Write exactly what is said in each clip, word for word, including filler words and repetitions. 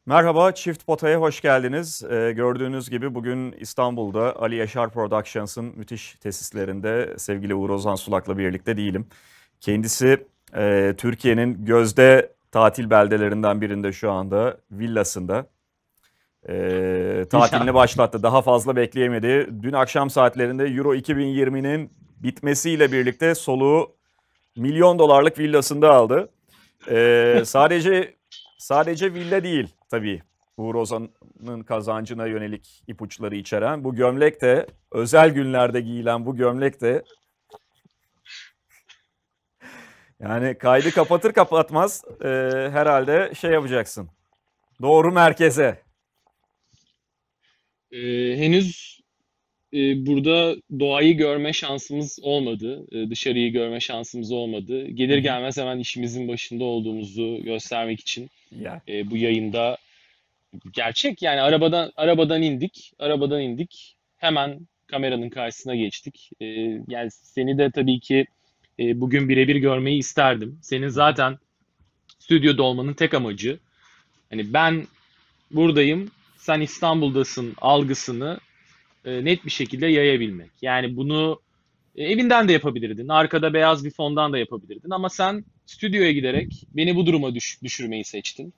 Merhaba, Çift Pota'ya hoş geldiniz. Ee, gördüğünüz gibi bugün İstanbul'da Ali Yaşar Productions'ın müthiş tesislerinde sevgili Uğur Ozan Sulak'la birlikte değilim. Kendisi e, Türkiye'nin gözde tatil beldelerinden birinde şu anda villasında. E, tatilini Ya, başlattı. Daha fazla bekleyemedi. Dün akşam saatlerinde Euro iki bin yirminin bitmesiyle birlikte soluğu milyon dolarlık villasında aldı. Ee, sadece sadece villa değil tabii. Uğur Ozan'ın kazancına yönelik ipuçları içeren bu gömlek de özel günlerde giyilen bu gömlek de yani kaydı kapatır kapatmaz e, herhalde şey yapacaksın. Doğru merkeze. e, henüz e, burada doğayı görme şansımız olmadı. E, dışarıyı görme şansımız olmadı. Hı Gelir hı. gelmez hemen işimizin başında olduğumuzu göstermek için Ya. e, bu yayında gerçek yani arabadan arabadan indik, arabadan indik. Hemen kameranın karşısına geçtik. E, yani seni de tabii ki e, bugün birebir görmeyi isterdim. Senin Hı hı. zaten stüdyoda olmanın tek amacı hani ben buradayım, sen İstanbul'dasın algısını e, net bir şekilde yayabilmek. Yani bunu e, evinden de yapabilirdin, arkada beyaz bir fondan da yapabilirdin ama sen stüdyoya giderek beni bu duruma düş- düşürmeyi seçtin.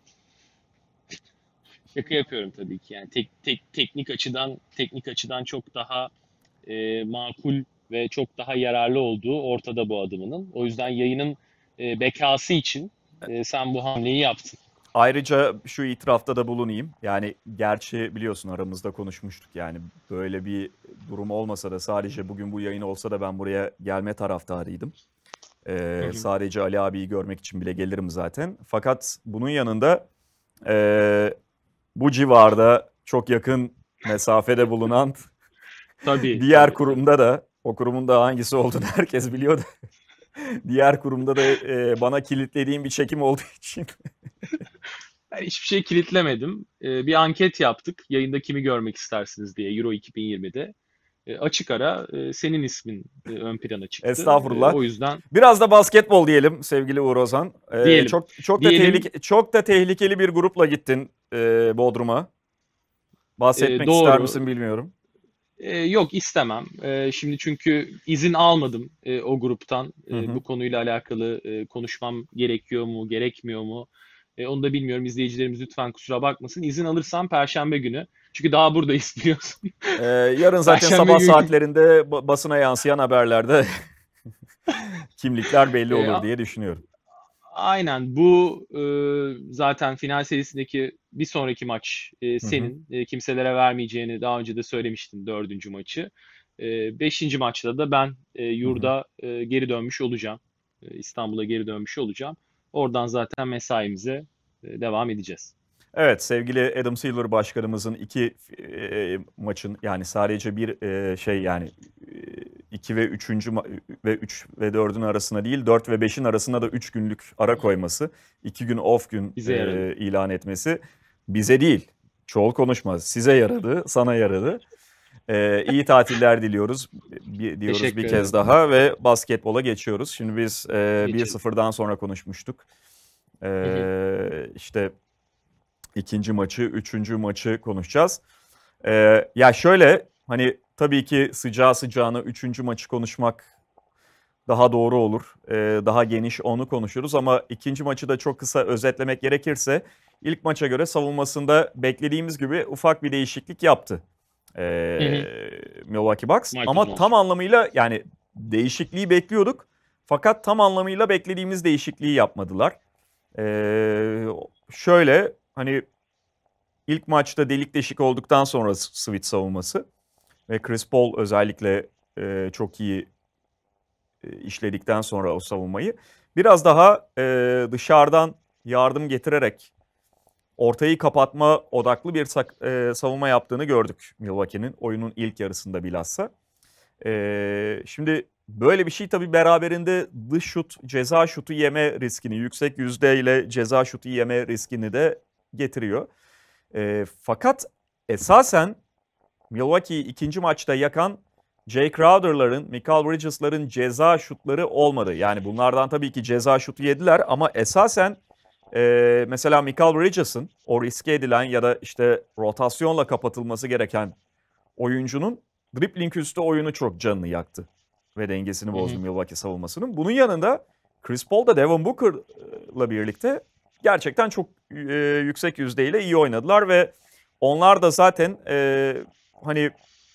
Şaka yapıyorum tabii ki. Yani tek, tek teknik açıdan teknik açıdan çok daha e, makul ve çok daha yararlı olduğu ortada bu adımının. O yüzden yayının e, bekası için e, sen bu hamleyi yaptın. Ayrıca şu itirafta da bulunayım. Yani gerçi biliyorsun aramızda konuşmuştuk. Yani böyle bir durum olmasa da sadece bugün bu yayın olsa da ben buraya gelme taraftarıydım. Hı Ee, hı. sadece Ali abiyi görmek için bile gelirim zaten. Fakat bunun yanında e, bu civarda çok yakın mesafede bulunan Tabii, diğer tabii, tabii. kurumda da, o kurumun da hangisi olduğunu herkes biliyordu. Diğer kurumda da e, bana kilitlediğim bir çekim olduğu için. Ben hiçbir şey kilitlemedim. Ee, bir anket yaptık. Yayında kimi görmek istersiniz diye Euro iki bin yirmide. Ee, açık ara e, senin ismin e, ön plana çıktı. Ee, Estağfurullah. o yüzden Biraz da basketbol diyelim sevgili Uğur Ozan. Ee, diyelim. çok çok da Diyelim tehlike çok da tehlikeli bir grupla gittin e, Bodrum'a. e, Bahsetmek ister doğru. misin bilmiyorum. E, yok istemem. E, şimdi çünkü izin almadım e, o gruptan. Hı E, bu hı. konuyla alakalı e, konuşmam gerekiyor mu, gerekmiyor mu? E, onu da bilmiyorum. İzleyicilerimiz lütfen kusura bakmasın. İzin alırsam Perşembe günü. Çünkü daha buradayız biliyorsun. Ee, yarın zaten Perşembe sabah günü. saatlerinde ba- basına yansıyan haberlerde kimlikler belli E, olur diye düşünüyorum. Aynen bu e, zaten final serisindeki bir sonraki maç e, Hı hı. senin e, kimselere vermeyeceğini daha önce de söylemiştin dördüncü maçı. E, beşinci maçta da ben e, Hı hı. yurda e, geri dönmüş olacağım. E, İstanbul'a geri dönmüş olacağım. Oradan zaten mesaimize e, devam edeceğiz. Evet, sevgili Adam Silver başkanımızın iki e, maçın yani sadece bir e, şey yani e, iki ve üçüncü ma- ve üç ve dördün arasına değil dört ve beşin arasına da üç günlük ara koyması, iki gün off gün Bize yaradı. e, ilan etmesi bize değil, çoğul konuşma size yaradı, sana yaradı. E, iyi tatiller diliyoruz bir, diyoruz bir Teşekkür kez ederim. daha ve basketbola geçiyoruz. Şimdi biz e, Geçelim. bir sıfırdan sonra konuşmuştuk. Hı hı. E, işte İkinci maçı, üçüncü maçı konuşacağız. Ee, ya şöyle hani tabii ki sıcağı sıcağına üçüncü maçı konuşmak daha doğru olur. Ee, daha geniş onu konuşuruz ama ikinci maçı da çok kısa özetlemek gerekirse ilk maça göre savunmasında beklediğimiz gibi ufak bir değişiklik yaptı. Hı Ee, hı. Milwaukee Bucks Michael ama tam Johnson. anlamıyla yani değişikliği bekliyorduk. Fakat tam anlamıyla beklediğimiz değişikliği yapmadılar. Ee, şöyle hani İlk maçta delik deşik olduktan sonra switch savunması ve Chris Paul özellikle e, çok iyi e, işledikten sonra o savunmayı biraz daha e, dışarıdan yardım getirerek ortayı kapatma odaklı bir sak- e, savunma yaptığını gördük Milwaukee'nin oyunun ilk yarısında bilhassa. E, şimdi böyle bir şey tabii beraberinde dış şut, ceza şutu yeme riskini, yüksek yüzdeyle ceza şutu yeme riskini de getiriyor. E, fakat esasen Milwaukee'yi ikinci maçta yakan Jay Crowder'ların, Mikal Bridges'ların ceza şutları olmadı. Yani bunlardan tabii ki ceza şutu yediler ama esasen e, mesela Mikal Bridges'ın o riske edilen ya da işte rotasyonla kapatılması gereken oyuncunun dribbling üstü oyunu çok canını yaktı ve dengesini Hı bozdu hı. Milwaukee savunmasının. Bunun yanında Chris Paul da Devin Booker'la birlikte gerçekten çok e, yüksek yüzdeyle iyi oynadılar ve onlar da zaten e, hani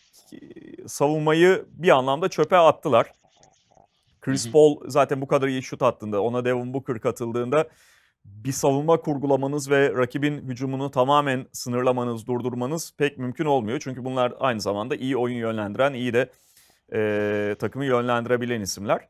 savunmayı bir anlamda çöpe attılar. Hı Chris hı. Paul zaten bu kadar iyi şut attığında, ona Devin Booker katıldığında bir savunma kurgulamanız ve rakibin hücumunu tamamen sınırlamanız, durdurmanız pek mümkün olmuyor. Çünkü bunlar aynı zamanda iyi oyun yönlendiren, iyi de e, takımı yönlendirebilen isimler.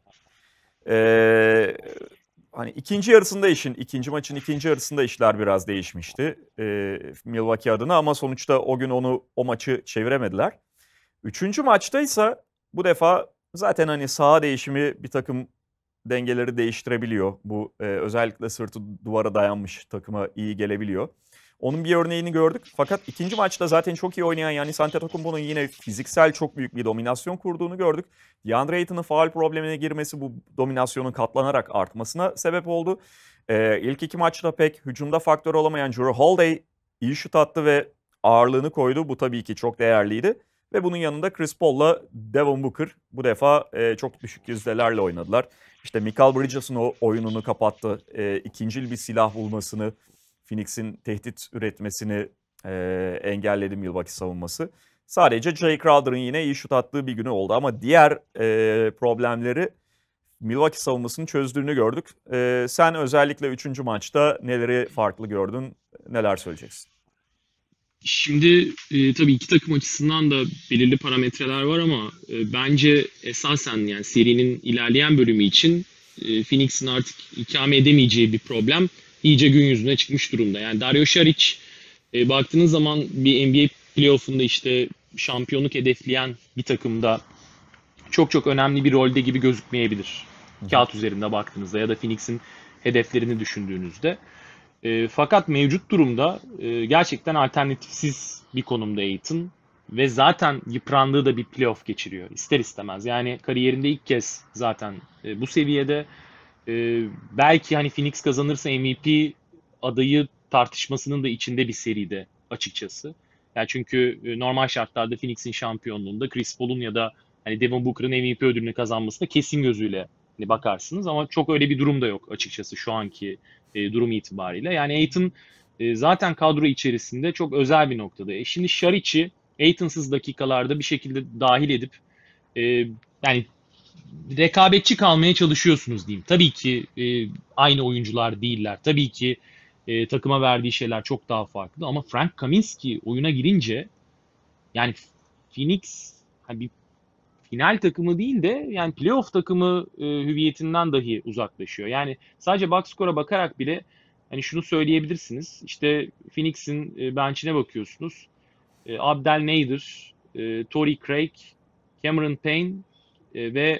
E, Hani ikinci yarısında işin, ikinci maçın ikinci yarısında işler biraz değişmişti e, Milwaukee adına ama sonuçta o gün onu o maçı çeviremediler. Üçüncü maçta ise bu defa zaten hani saha değişimi bir takım dengeleri değiştirebiliyor. Bu e, özellikle sırtı duvara dayanmış takıma iyi gelebiliyor. Onun bir örneğini gördük. Fakat ikinci maçta zaten çok iyi oynayan Giannis Antetokounmpo'nun yine fiziksel çok büyük bir dominasyon kurduğunu gördük. DeAndre Ayton'un faul problemine girmesi bu dominasyonun katlanarak artmasına sebep oldu. E, ilk iki maçta pek hücumda faktör olamayan Jrue Holiday iyi şut attı ve ağırlığını koydu. Bu tabii ki çok değerliydi. Ve bunun yanında Chris Paul'la Devin Booker bu defa e, çok düşük yüzdelerle oynadılar. İşte Mikal Bridges'ın o oyununu kapattı. E, ikincil bir silah bulmasını, Phoenix'in tehdit üretmesini e, engelledi Milwaukee savunması. Sadece Jay Crowder'ın yine iyi şut attığı bir günü oldu. Ama diğer e, problemleri Milwaukee savunmasının çözdüğünü gördük. E, sen özellikle üçüncü maçta neleri farklı gördün, neler söyleyeceksin? Şimdi e, tabii iki takım açısından da belirli parametreler var ama e, bence esasen yani serinin ilerleyen bölümü için e, Phoenix'in artık ikame edemeyeceği bir problem iyice gün yüzüne çıkmış durumda. Yani Dario Saric e, baktığınız zaman bir N B A playoff'unda işte şampiyonluk hedefleyen bir takımda çok çok önemli bir rolde gibi gözükmeyebilir. Hı hı. Kağıt üzerinde baktığınızda ya da Phoenix'in hedeflerini düşündüğünüzde. E, fakat mevcut durumda e, gerçekten alternatifsiz bir konumda Aiton ve zaten yıprandığı da bir playoff geçiriyor ister istemez. Yani kariyerinde ilk kez zaten e, bu seviyede e, belki hani Phoenix kazanırsa M V P adayı tartışmasının da içinde bir seride açıkçası. Yani çünkü e, normal şartlarda Phoenix'in şampiyonluğunda Chris Paul'un ya da hani Devin Booker'ın M V P ödülünü kazanmasına kesin gözüyle hani bakarsınız ama çok öyle bir durum da yok açıkçası şu anki e, durum itibariyle. Yani Aiton e, zaten kadro içerisinde çok özel bir noktada. E, şimdi Şariç'i Aiton'sız dakikalarda bir şekilde dahil edip e, yani rekabetçi kalmaya çalışıyorsunuz diyeyim. Tabii ki e, aynı oyuncular değiller. Tabii ki e, takıma verdiği şeyler çok daha farklı ama Frank Kaminsky oyuna girince yani Phoenix hani bir final takımı değil de yani playoff takımı e, hüviyetinden dahi uzaklaşıyor. Yani sadece box score'a bakarak bile hani şunu söyleyebilirsiniz. İşte Phoenix'in e, bench'ine bakıyorsunuz. E, Abdel Nader, e, Torrey Craig, Cameron Payne e, ve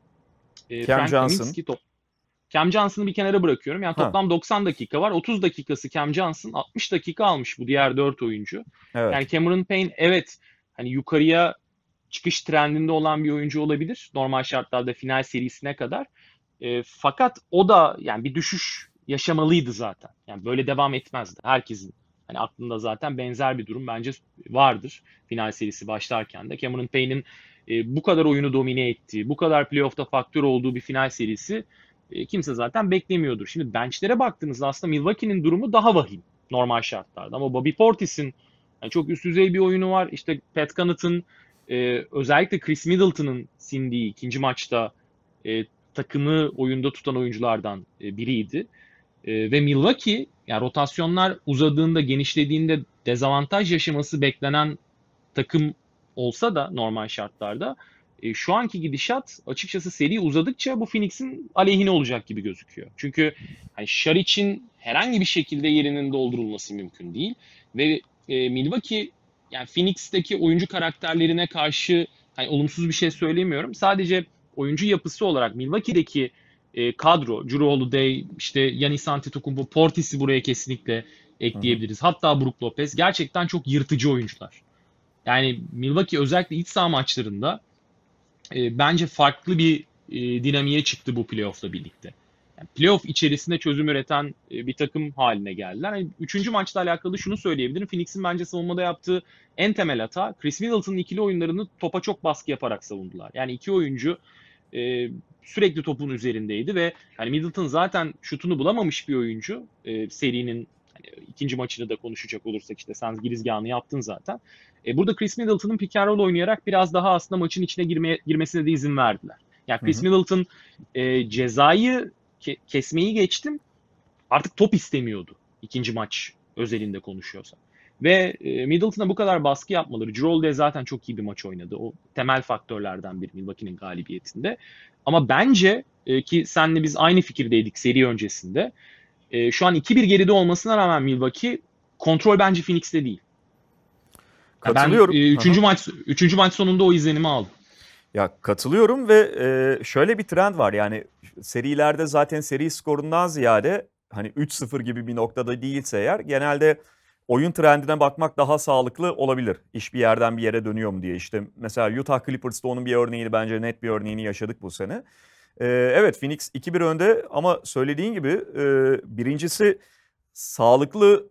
e, Cam Frank Johnson. Kaminsky. Top. Cam Johnson'ı bir kenara bırakıyorum. Yani Ha, toplam doksan dakika var. otuz dakikası Cam Johnson, altmış dakika almış bu diğer dört oyuncu. evet. Yani Cameron Payne evet hani yukarıya çıkış trendinde olan bir oyuncu olabilir. Normal şartlarda final serisine kadar. E, fakat o da yani bir düşüş yaşamalıydı zaten. Yani böyle devam etmezdi. Herkesin hani aklında zaten benzer bir durum bence vardır final serisi başlarken de. Cameron Payne'in e, bu kadar oyunu domine ettiği, bu kadar playoff'ta faktör olduğu bir final serisi e, kimse zaten beklemiyordur. Şimdi bench'lere baktığınızda aslında Milwaukee'nin durumu daha vahim normal şartlarda. Ama Bobby Portis'in yani çok üst düzey bir oyunu var. İşte Pat Connaughton e, özellikle Chris Middleton'ın sindiği ikinci maçta e, takımı oyunda tutan oyunculardan e, biriydi. E, ve Milwaukee yani rotasyonlar uzadığında, genişlediğinde dezavantaj yaşaması beklenen takım olsa da normal şartlarda e, şu anki gidişat açıkçası seri uzadıkça bu Phoenix'in aleyhine olacak gibi gözüküyor. Çünkü hani Şariç'in herhangi bir şekilde yerinin doldurulması mümkün değil ve e, Milwaukee yani Phoenix'teki oyuncu karakterlerine karşı hani olumsuz bir şey söylemiyorum. Sadece oyuncu yapısı olarak Milwaukee'deki e, kadro, Jrue Holiday, işte Giannis Antetokounmpo, Portis'i buraya kesinlikle Hı hı. ekleyebiliriz. Hatta Brook Lopez gerçekten çok yırtıcı oyuncular. Yani Milwaukee özellikle iç saha maçlarında e, bence farklı bir e, dinamiğe çıktı bu playoff'la birlikte. Yani playoff içerisinde çözüm üreten e, bir takım haline geldiler. Yani üçüncü maçla alakalı şunu söyleyebilirim. Phoenix'in bence savunmada yaptığı en temel hata, Chris Middleton'ın ikili oyunlarını topa çok baskı yaparak savundular. Yani iki oyuncu e, sürekli topun üzerindeydi ve yani Middleton zaten şutunu bulamamış bir oyuncu. E, serinin hani ikinci maçını da konuşacak olursak işte sen girizgahını yaptın zaten. E, burada Chris Middleton'ın pick and roll oynayarak biraz daha aslında maçın içine girmeye, girmesine de izin verdiler. Yani Hı Chris hı. Middleton e, cezayı ke- kesmeyi geçtim. Artık top istemiyordu. İkinci maç özelinde konuşuyorsa. Ve e, Middleton'a bu kadar baskı yapmaları. Jrue Holiday zaten çok iyi bir maç oynadı. O temel faktörlerden biri Milwaukee'nin galibiyetinde. Ama bence e, ki senle biz aynı fikirdeydik seri öncesinde. E, şu an iki bir geride olmasına rağmen Milwaukee kontrol bence Phoenix'te değil. Ya ben Katılıyorum. e, Hı hı. üçüncü maç üçüncü maç sonunda o izlenimi aldım. Ya katılıyorum ve e, şöyle bir trend var. Yani serilerde zaten seri skorundan ziyade hani üç sıfır gibi bir noktada değilse eğer genelde oyun trendine bakmak daha sağlıklı olabilir. İş bir yerden bir yere dönüyor mu diye. İşte mesela Utah Clippers'ta onun bir örneğini bence net bir örneğini yaşadık bu sene. E, evet Phoenix iki bir önde ama söylediğin gibi e, birincisi sağlıklı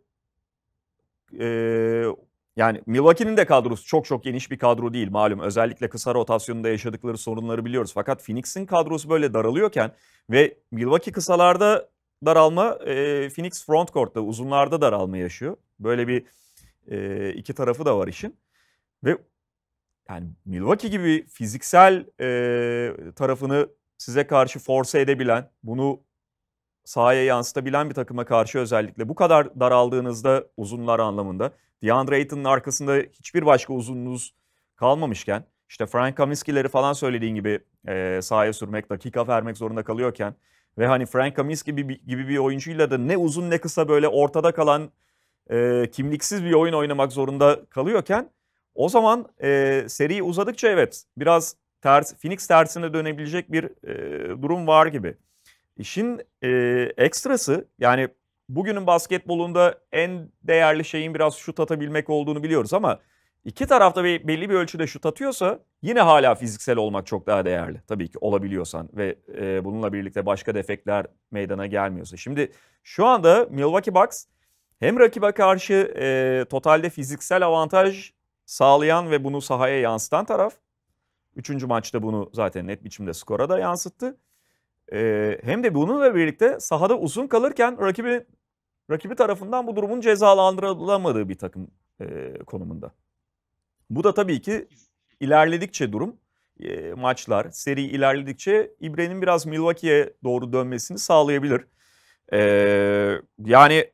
e, yani Milwaukee'nin de kadrosu çok çok geniş bir kadro değil malum. Özellikle kısa rotasyonunda yaşadıkları sorunları biliyoruz. Fakat Phoenix'in kadrosu böyle daralıyorken ve Milwaukee kısalarda daralma, e, Phoenix frontcourt'ta uzunlarda daralma yaşıyor. Böyle bir e, iki tarafı da var işin. Ve yani Milwaukee gibi fiziksel e, tarafını size karşı force edebilen, bunu sahaya yansıtabilen bir takıma karşı özellikle bu kadar daraldığınızda uzunlar anlamında DeAndre Ayton'un arkasında hiçbir başka uzunluğunuz kalmamışken işte Frank Kaminsky'leri falan söylediğin gibi e, sahaya sürmek, dakika vermek zorunda kalıyorken ve hani Frank Kaminsky gibi, gibi bir oyuncuyla da ne uzun ne kısa böyle ortada kalan e, kimliksiz bir oyun oynamak zorunda kalıyorken o zaman e, seri uzadıkça evet biraz ters, Phoenix tersine dönebilecek bir e, durum var gibi. İşin e, ekstrası yani bugünün basketbolunda en değerli şeyin biraz şut atabilmek olduğunu biliyoruz ama iki tarafta bir, belli bir ölçüde şut atıyorsa yine hala fiziksel olmak çok daha değerli. Tabii ki olabiliyorsan ve e, bununla birlikte başka defekler meydana gelmiyorsa. Şimdi şu anda Milwaukee Bucks hem rakibe karşı e, totalde fiziksel avantaj sağlayan ve bunu sahaya yansıtan taraf. Üçüncü maçta bunu zaten net biçimde skora da yansıttı. Ee, hem de bununla birlikte sahada uzun kalırken rakibi rakibi tarafından bu durumun cezalandırılamadığı bir takım e, konumunda. Bu da tabii ki ilerledikçe durum, e, maçlar, seri ilerledikçe ibrenin biraz Milwaukee'ye doğru dönmesini sağlayabilir. Ee, yani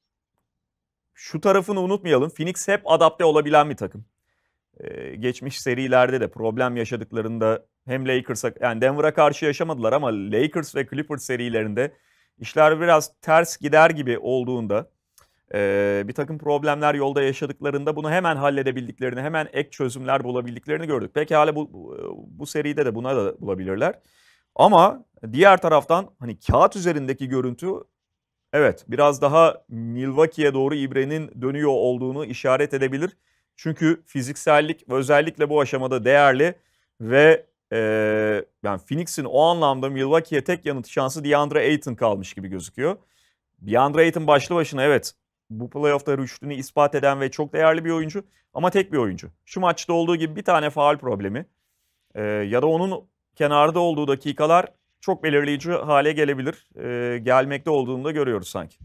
şu tarafını unutmayalım. Phoenix hep adapte olabilen bir takım. Ee, geçmiş serilerde de problem yaşadıklarında hem Lakers'a yani Denver'a karşı yaşamadılar ama Lakers ve Clippers serilerinde işler biraz ters gider gibi olduğunda e, bir takım problemler yolda yaşadıklarında bunu hemen halledebildiklerini, hemen ek çözümler bulabildiklerini gördük. Pekala bu, bu, bu seride de buna da bulabilirler. Ama diğer taraftan hani kağıt üzerindeki görüntü evet biraz daha Milwaukee'ye doğru ibrenin dönüyor olduğunu işaret edebilir. Çünkü fiziksellik ve özellikle bu aşamada değerli ve e, yani Phoenix'in o anlamda Milwaukee'ye tek yanıt şansı DeAndre Ayton kalmış gibi gözüküyor. DeAndre Ayton başlı başına evet bu playoff'ta rüştünü ispat eden ve çok değerli bir oyuncu ama tek bir oyuncu. Şu maçta olduğu gibi bir tane faul problemi e, ya da onun kenarda olduğu dakikalar çok belirleyici hale gelebilir. E, gelmekte olduğunu da görüyoruz sanki.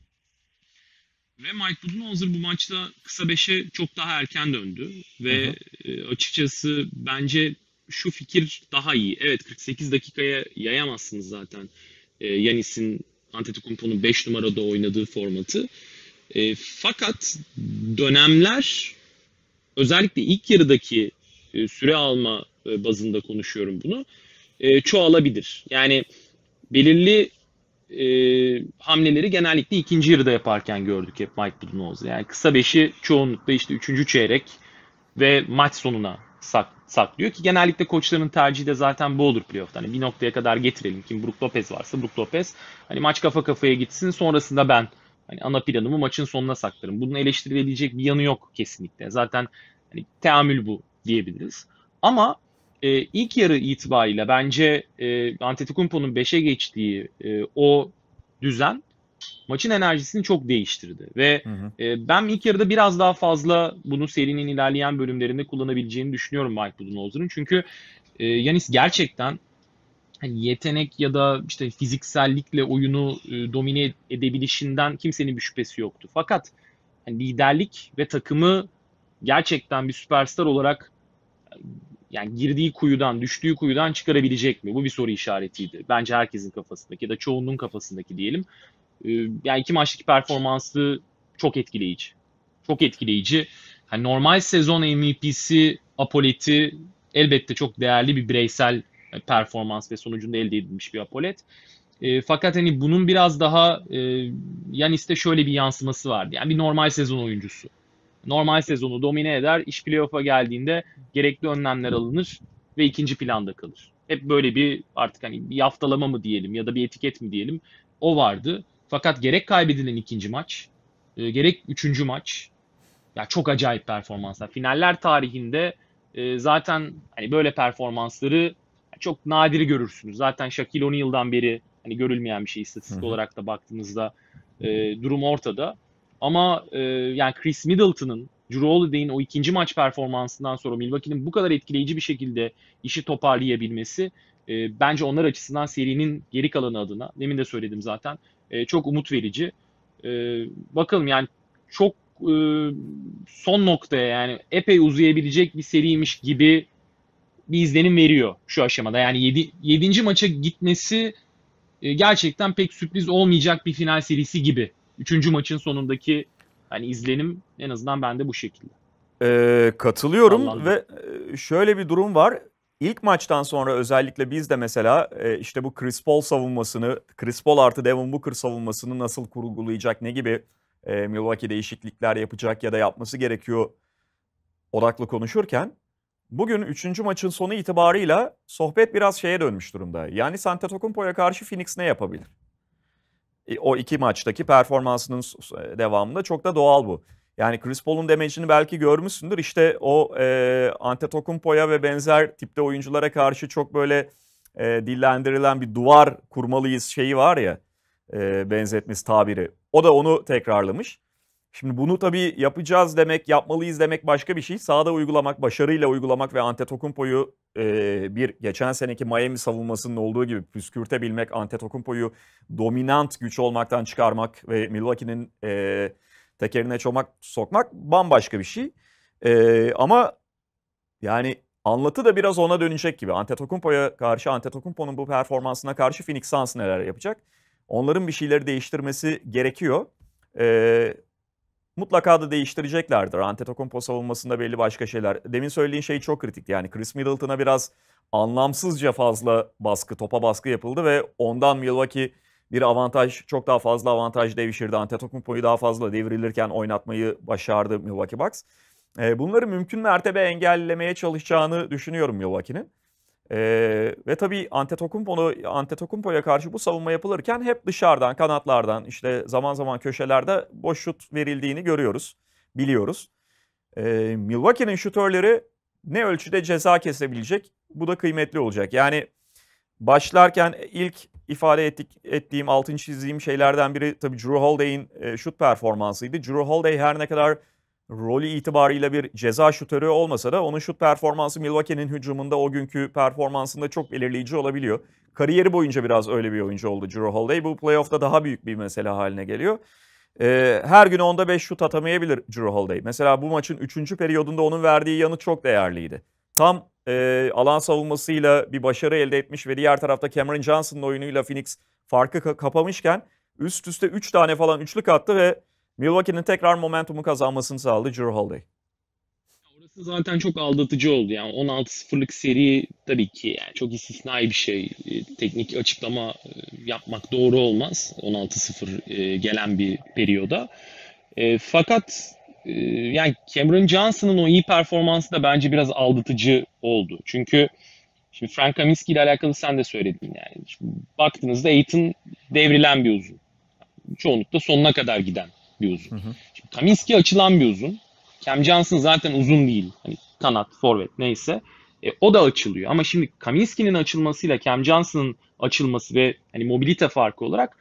Ve Mike Budenholzer bu maçta kısa beşe çok daha erken döndü. Hı Ve hı. e, açıkçası bence şu fikir daha iyi. Evet, kırk sekiz dakikaya yayamazsınız zaten e, Yanis'in Antetokounmpo'nun beş numarada oynadığı formatı. E, fakat dönemler, özellikle ilk yarıdaki e, süre alma e, bazında konuşuyorum bunu, e, çoğalabilir. Yani belirli e, hamleleri genellikle ikinci yarıda yaparken gördük hep Mike Budenholzer. Yani kısa beşi çoğunlukla işte üçüncü çeyrek ve maç sonuna sak, saklıyor ki genellikle koçların tercihi de zaten bu olur playoff'ta. Hani bir noktaya kadar getirelim. Kim Brook Lopez varsa Brook Lopez hani maç kafa kafaya gitsin, sonrasında ben hani ana planımı maçın sonuna saklarım. Bunun eleştirilebilecek bir yanı yok kesinlikle. Zaten hani teamül bu diyebiliriz. Ama e, ilk yarı itibariyle bence e, Antetokounmpo'nun beşe geçtiği e, o düzen maçın enerjisini çok değiştirdi. Ve Hı hı. e, ben ilk yarıda biraz daha fazla bunu serinin ilerleyen bölümlerinde kullanabileceğini düşünüyorum Mike Budenholzer'ın. Çünkü e, Yanis gerçekten hani yetenek ya da işte fiziksellikle oyunu e, domine edebilişinden kimsenin bir şüphesi yoktu. Fakat hani liderlik ve takımı gerçekten bir süperstar olarak yani girdiği kuyudan, düştüğü kuyudan çıkarabilecek mi? Bu bir soru işaretiydi. Bence herkesin kafasındaki ya da çoğunluğun kafasındaki diyelim. Ee, Yani iki maçtaki performansı çok etkileyici. Çok etkileyici. Hani normal sezon M V P'si Apolet'i elbette çok değerli bir bireysel performans ve sonucunda elde edilmiş bir Apolet. E, fakat hani bunun biraz daha e, Yanis'te şöyle bir yansıması vardı. Yani bir normal sezon oyuncusu. Normal sezonu domine eder, iş playoff'a geldiğinde gerekli önlemler alınır ve ikinci planda kalır. Hep böyle bir artık hani bir yaftalama mı diyelim ya da bir etiket mi diyelim o vardı. Fakat gerek kaybedilen ikinci maç, e, gerek üçüncü maç ya çok acayip performanslar. Finaller tarihinde e, zaten hani böyle performansları çok nadiri görürsünüz. Zaten Shaquille O'Neal'dan beri hani görülmeyen bir şey Hı istatistik hı. olarak da baktığınızda e, durum ortada. Ama e, yani Chris Middleton'ın, Jrue Holiday'in o ikinci maç performansından sonra Milwaukee'nin bu kadar etkileyici bir şekilde işi toparlayabilmesi e, bence onlar açısından serinin geri kalanı adına, demin de söyledim zaten, e, çok umut verici. E, Bakalım yani çok e, son noktaya yani epey uzayabilecek bir seriymiş gibi bir izlenim veriyor şu aşamada. Yani yedi, yedinci maça gitmesi e, gerçekten pek sürpriz olmayacak bir final serisi gibi. Üçüncü maçın sonundaki hani izlenim en azından bende bu şekilde. Ee, katılıyorum Sallandım. ve e, şöyle bir durum var. İlk maçtan sonra özellikle biz de mesela e, işte bu Chris Paul savunmasını, Chris Paul artı Devin Booker savunmasını nasıl kurgulayacak, ne gibi e, Milwaukee değişiklikler yapacak ya da yapması gerekiyor odaklı konuşurken bugün üçüncü maçın sonu itibarıyla sohbet biraz şeye dönmüş durumda. Yani Antetokounmpo'ya karşı Phoenix ne yapabilir? E, O iki maçtaki performansının s- devamında çok da doğal bu. Yani Chris Paul'un demecini belki görmüşsündür. İşte o e, Antetokounmpo'ya ve benzer tipte oyunculara karşı çok böyle e, dillendirilen bir duvar kurmalıyız şeyi var ya, e, benzetmesi tabiri. O da onu tekrarlamış. Şimdi bunu tabii yapacağız demek, yapmalıyız demek başka bir şey. Sahada uygulamak, başarıyla uygulamak ve Antetokounmpo'yu e, bir geçen seneki Miami savunmasının olduğu gibi püskürtebilmek, Antetokounmpo'yu dominant güç olmaktan çıkarmak ve Milwaukee'nin e, tekerine çomak sokmak bambaşka bir şey. E, ama yani anlatı da biraz ona dönecek gibi. Antetokounmpo'ya karşı, Antetokounmpo'nun bu performansına karşı Phoenix Suns neler yapacak? Onların bir şeyleri değiştirmesi gerekiyor. E, Mutlaka da değiştireceklerdir. Antetokounmpo savunmasında belli başka şeyler. Demin söylediğin şey çok kritikti. Yani Chris Middleton'a biraz anlamsızca fazla baskı, topa baskı yapıldı ve ondan Milwaukee bir avantaj, çok daha fazla avantaj devşirdi. Antetokounmpo'yu daha fazla devrilirken oynatmayı başardı Milwaukee Bucks. E, bunları mümkün mertebe engellemeye çalışacağını düşünüyorum Milwaukee'nin. Ee, ve tabii Antetokounmpo'nu Antetokounmpo'ya karşı bu savunma yapılırken hep dışarıdan, kanatlardan, işte zaman zaman köşelerde boş şut verildiğini görüyoruz, biliyoruz. Ee, Milwaukee'nin şutörleri ne ölçüde ceza kesebilecek? Bu da kıymetli olacak. Yani başlarken ilk ifade ettik, ettiğim, altını çizdiğim şeylerden biri tabii Jrue Holiday'in e, şut performansıydı. Jrue Holiday her ne kadar rolü itibarıyla bir ceza şutörü olmasa da onun şut performansı Milwaukee'nin hücumunda o günkü performansında çok belirleyici olabiliyor. Kariyeri boyunca biraz öyle bir oyuncu oldu Jrue Holiday. Bu playoff'ta daha büyük bir mesele haline geliyor. Ee, her gün onda beş şut atamayabilir Jrue Holiday. Mesela bu maçın üçüncü periyodunda onun verdiği yanıt çok değerliydi. Tam e, alan savunmasıyla bir başarı elde etmiş ve diğer tarafta Cameron Johnson'ın oyunuyla Phoenix farkı ka- kapamışken üst üste üç tane falan üçlük attı ve Milwaukee'nin tekrar momentumu kazanmasını sağladı Jrue Holiday. Orası zaten çok aldatıcı oldu. Yani on altı sıfırlık seri tabii ki yani çok istisnai bir şey. E, Teknik açıklama e, yapmak doğru olmaz. on altı sıfır e, gelen bir periyoda. E, fakat e, yani Cameron Johnson'ın o iyi performansı da bence biraz aldatıcı oldu. Çünkü şimdi Frank Kaminsky ile alakalı sen de söyledin yani. Şimdi baktığınızda Ayton devrilen bir uzun. Çoğunlukla sonuna kadar giden bir uzun. Hı hı. Şimdi Kaminsky açılan bir uzun. Cam Johnson zaten uzun değil. Hani kanat, forvet neyse. E, o da açılıyor. Ama şimdi Kaminsky'nin açılmasıyla Cam Johnson'ın açılması ve hani mobilite farkı olarak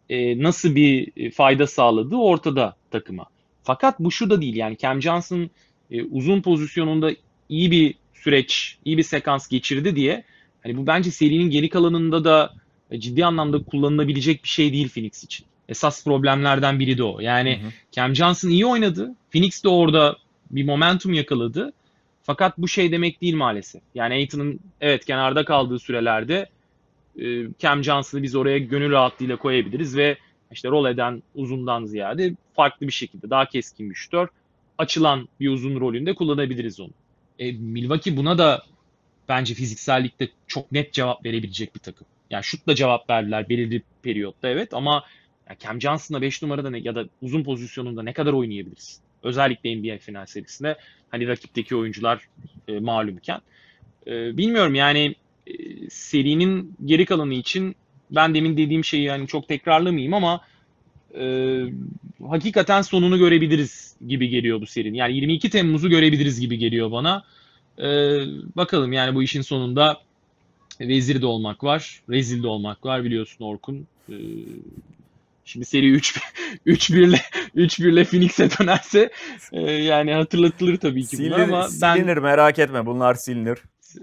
e, nasıl bir fayda sağladığı ortada takıma. Fakat bu şu da değil, yani Cam Johnson e, uzun pozisyonunda iyi bir süreç, iyi bir sekans geçirdi diye hani bu bence serinin geri kalanında da ciddi anlamda kullanılabilecek bir şey değil Phoenix için. Esas problemlerden biri de o. Hı Yani hı. Cam Johnson iyi oynadı. Phoenix de orada bir momentum yakaladı. Fakat bu şey demek değil maalesef. Yani Ayton'un evet kenarda kaldığı sürelerde e, Cam Johnson'ı biz oraya gönül rahatlığıyla koyabiliriz ve işte rol eden uzundan ziyade farklı bir şekilde daha keskin bir şutör açılan bir uzun rolünde kullanabiliriz onu. E, Milwaukee buna da bence fiziksellikte çok net cevap verebilecek bir takım. Yani şutla cevap verdiler belirli bir periyotta evet ama ya Cam Johnson'la beş numarada ne, ya da uzun pozisyonunda ne kadar oynayabiliriz? Özellikle N B A final serisinde hani rakipteki oyuncular e, malumken. E, bilmiyorum yani e, serinin geri kalanı için ben demin dediğim şeyi yani çok tekrarlamayayım ama e, hakikaten sonunu görebiliriz gibi geliyor bu serinin. Yani yirmi iki Temmuz'u görebiliriz gibi geliyor bana. E, bakalım yani bu işin sonunda vezir de olmak var, rezil de olmak var biliyorsun Orkun. E, şimdi seri üç üç birle üç birle Phoenix'e dönerse e, yani hatırlatılır tabii ki bunlar Silinir, ama ben silinir merak etme, bunlar silinir.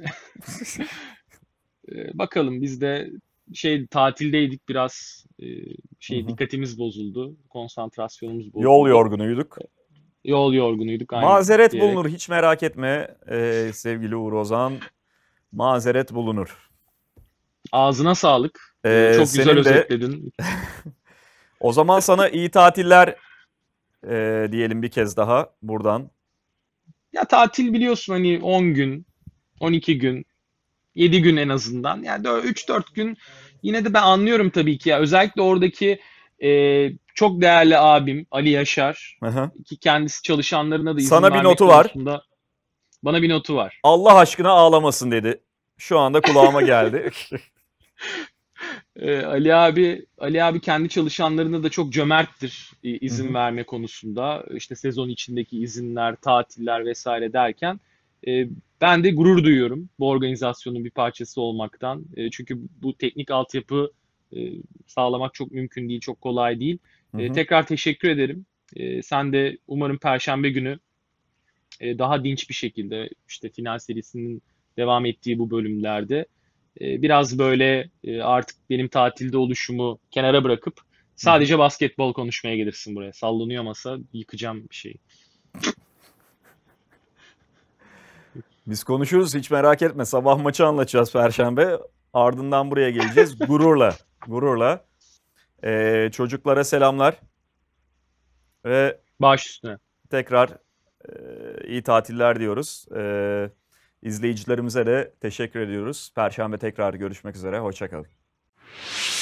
e, bakalım biz de şey tatildeydik biraz e, Hı şey hı. dikkatimiz bozuldu, konsantrasyonumuz Yol bozuldu. yorgunuyduk. Yol yorgunuyduk aynen Mazeret bulunur, diyerek. hiç merak etme ee, sevgili Uğur Ozan. Mazeret bulunur. Ağzına sağlık. E, Ee, çok güzel senin de özetledin. o zaman sana iyi tatiller ee, diyelim bir kez daha buradan. Ya tatil biliyorsun hani on gün, on iki gün, yedi gün en azından. Yani üç dört gün yine de ben anlıyorum tabii ki ya. Özellikle oradaki e, çok değerli abim Ali Yaşar Hı hı. ki kendisi çalışanlarına da izin Sana bir vermek notu var. konusunda bana bir notu var. Allah aşkına ağlamasın dedi. Şu anda kulağıma geldi. E, Ali abi Ali abi kendi çalışanlarına da çok cömerttir e, Hı izin hı. verme konusunda. İşte sezon içindeki izinler, tatiller vesaire derken e, ben de gurur duyuyorum bu organizasyonun bir parçası olmaktan. E, çünkü bu teknik altyapı e, sağlamak çok mümkün değil, çok kolay değil. Hı E, hı. tekrar teşekkür ederim. E, sen de umarım Perşembe günü e, daha dinç bir şekilde işte final serisinin devam ettiği bu bölümlerde e, biraz böyle e, artık benim tatilde oluşumu kenara bırakıp Hı hı. sadece basketbol konuşmaya gelirsin buraya. Sallanıyor masa, yıkacağım bir şey. Biz konuşuruz, hiç merak etme. Sabah maçı anlatacağız Perşembe. Ardından buraya geleceğiz. Gururla. Gururla. Ee, çocuklara selamlar. Ve Baş üstüne. tekrar e, iyi tatiller diyoruz. Ee, izleyicilerimize de teşekkür ediyoruz. Perşembe tekrar görüşmek üzere. Hoşça kalın.